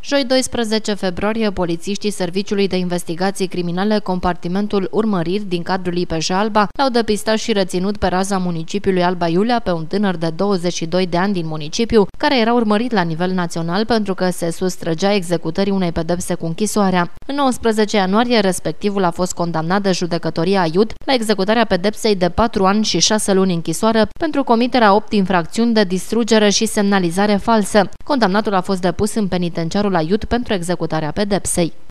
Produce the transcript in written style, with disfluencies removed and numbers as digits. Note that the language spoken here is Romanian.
Joi 12 februarie, polițiștii Serviciului de Investigații Criminale, compartimentul urmăriri din cadrul IPJ Alba, l-au depistat și reținut pe raza municipiului Alba Iulia pe un tânăr de 22 de ani din municipiu, care era urmărit la nivel național pentru că se sustrăgea executării unei pedepse cu închisoarea. În 19 ianuarie, respectivul a fost condamnat de judecătoria Aiud la executarea pedepsei de 4 ani și 6 luni închisoare pentru comiterea 8 infracțiuni de distrugere și semnalizare falsă. Condamnatul a fost depus în penitenciarul Aiud pentru executarea pedepsei.